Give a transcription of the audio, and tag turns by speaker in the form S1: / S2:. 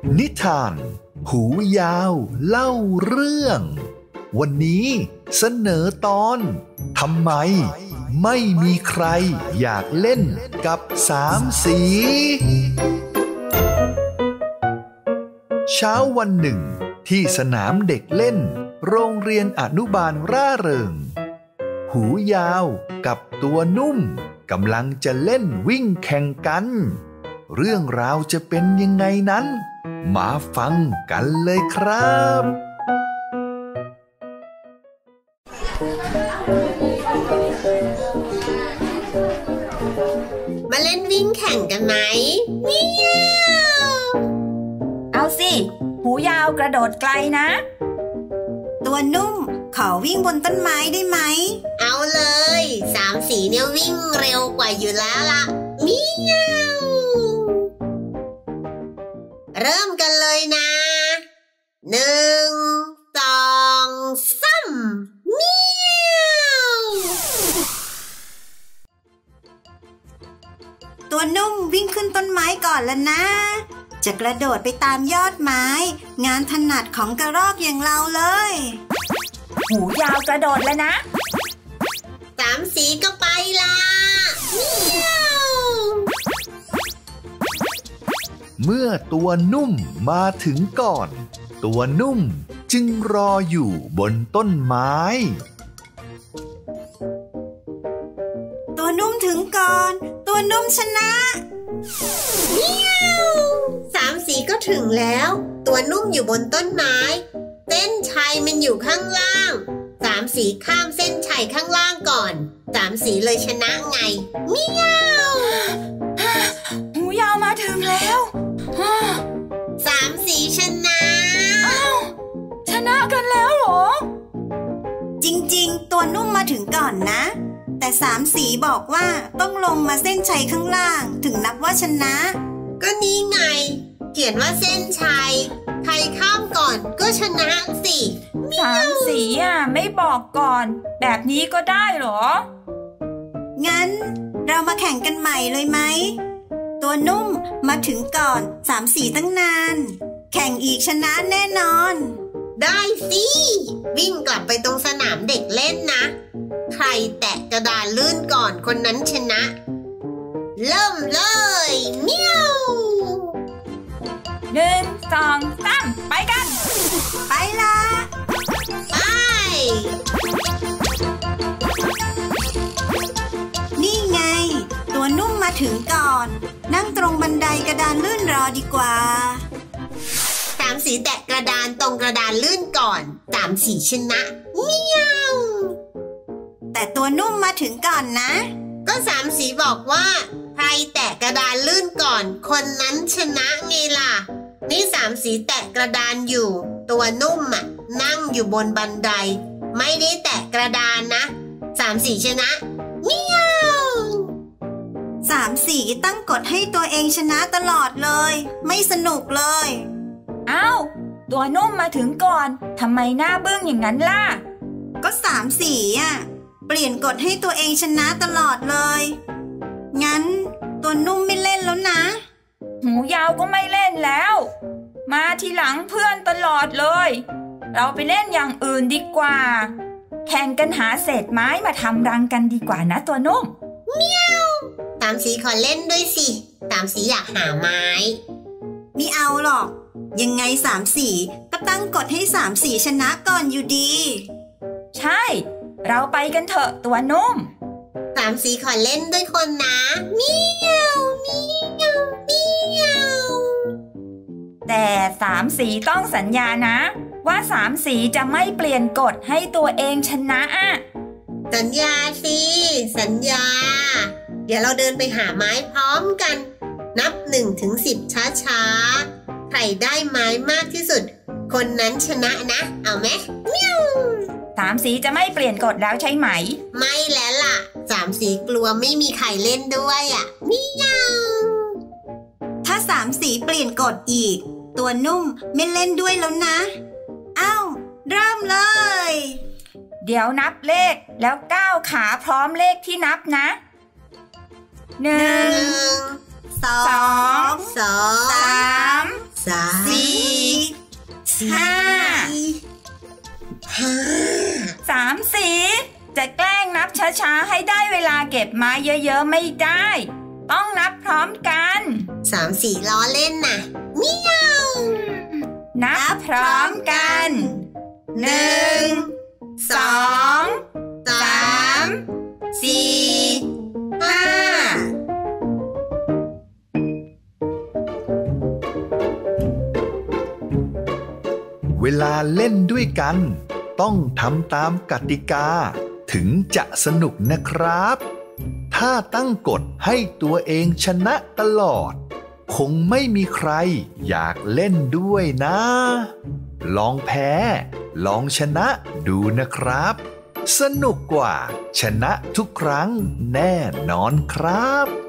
S1: นิทานหูยาวเล่าเรื่องวันนี้เสนอตอนทำไมไม่มีใครอยากเล่นกับสามสีเช้าวันหนึ่งที่สนามเด็กเล่นโรงเรียนอนุบาลร่าเริงหูยาวกับตัวนุ่มกำลังจะเล่นวิ่งแข่งกันเรื่องราวจะเป็นยังไงนั้นมาฟังกันเลยครับ
S2: มาเล่นวิ่งแข่งกันไหมเมียว
S3: เอาสิหูยาวกระโดดไกลนะ
S4: ตัวนุ่มขอวิ่งบนต้นไม้ได้ไหม
S2: เอาเลยสามสีเนี่ยวิ่งเร็วกว่าอยู่แล้วล่ะเมียวเริ่มกันเลยนะ1 2 3เมียว
S4: ตัวนุ่มวิ่งขึ้นต้นไม้ก่อนแล้วนะจะกระโดดไปตามยอดไม้งานถนัดของกระรอกอย่างเราเลย
S3: หูยาวกระโดดแล้วนะ
S2: สามสีก็ไปละ
S1: เมื่อตัวนุ่มมาถึงก่อนตัวนุ่มจึงรออยู่บนต้นไม้
S4: ตัวนุ่มถึงก่อนตัวนุ่มชนะ
S2: สามสีก็ถึงแล้วตัวนุ่มอยู่บนต้นไม้เส้นชัยมันอยู่ข้างล่างสามสีข้ามเส้นชัยข้างล่างก่อนสามสีเลยชนะไงเมียว
S3: หูยาวมาถึงแล้ว
S2: สามสีชนะ
S3: อ้าวชนะกันแล้วเหรอ
S4: จริงๆตัวนุ่มมาถึงก่อนนะแต่สามสีบอกว่าต้องลงมาเส้นชัยข้างล่างถึงนับว่าชนะ
S2: ก็นี่ไงเขียนว่าเส้นชัยใครข้ามก่อนก็ชนะสิ
S3: สามสีไม่บอกก่อนแบบนี้ก็ได้เหรอ
S4: งั้นเรามาแข่งกันใหม่เลยไหมตัวนุ่มมาถึงก่อนสามสีตั้งนานแข่งอีกชนะแน่นอน
S2: ได้สิวิ่งกลับไปตรงสนามเด็กเล่นนะใครแตะกระดานลื่นก่อนคนนั้นชนะเริ่มเลยเมียว
S3: 1 2 3ไปกัน
S4: ไปละ
S2: ไป
S4: นี่ไงตัวนุ่มมาถึงก่อนนั่งตรงบันไดกระดานลื่นรอดีกว่า
S2: สามสีแตะกระดานตรงกระดานลื่นก่อนสามสีชนะเมียว
S4: แต่ตัวนุ่มมาถึงก่อนนะ
S2: ก็สามสีบอกว่าใครแตะกระดานลื่นก่อนคนนั้นชนะไงล่ะนี่สามสีแตะกระดานอยู่ตัวนุ่มนั่งอยู่บนบันไดไม่ได้แตะกระดานนะสามสีชนะเมียว
S4: สามสีตั้งกฎให้ตัวเองชนะตลอดเลยไม่สนุกเลย
S3: อ้าวตัวนุ่มมาถึงก่อนทำไมหน้าบึ้งอย่างนั้นล่ะ
S4: ก็สามสีเปลี่ยนกฎให้ตัวเองชนะตลอดเลยงั้นตัวนุ่มไม่เล่นแล้วนะ
S3: หูยาวก็ไม่เล่นแล้วมาทีหลังเพื่อนตลอดเลยเราไปเล่นอย่างอื่นดีกว่าแข่งกันหาเศษไม้มาทำรังกันดีกว่านะตัวนุ่ม
S2: เมียวสามสีขอเล่นด้วยสิสามสีอยากหาไม้
S4: ไม่เอาหรอกยังไงสามสีก็ตั้งกฎให้สามสีชนะก่อนอยู่ดี
S3: ใช่เราไปกันเถอะตัวนุ่ม
S2: สามสีขอเล่นด้วยคนนะเมียวเมียวเมียว
S3: แต่สามสีต้องสัญญานะว่าสามสีจะไม่เปลี่ยนกฎให้ตัวเองชนะ
S2: สัญญาสิสัญญาเดี๋ยวเราเดินไปหาไม้พร้อมกันนับ1 ถึง 10ช้าๆใครได้ไม้มากที่สุดคนนั้นชนะนะเอาไหมเมียว
S3: สามสีจะไม่เปลี่ยนกฎแล้วใช่ไหม
S2: ไม่แล้วล่ะสามสีกลัวไม่มีใครเล่นด้วยเมียว
S4: ถ้าสามสีเปลี่ยนกฎอีกตัวนุ่มไม่เล่นด้วยแล้วนะอ้าวเริ่มเลย
S3: เดี๋ยวนับเลขแล้วก้าวขาพร้อมเลขที่นับนะ1 2 3 4
S2: 3 4 5
S3: 3 สีจะแกล้งนับช้าๆให้ได้เวลาเก็บไม้เยอะๆไม่ได้ต้องนับพร้อมกัน
S2: 3 4ล้อเล่นน่ะเมียว
S3: นับพร้อมกัน1 2 3 4 5
S1: เวลาเล่นด้วยกันต้องทำตามกติกาถึงจะสนุกนะครับ ถ้าตั้งกฎให้ตัวเองชนะตลอดคงไม่มีใครอยากเล่นด้วยนะลองแพ้ลองชนะดูนะครับสนุกกว่าชนะทุกครั้งแน่นอนครับ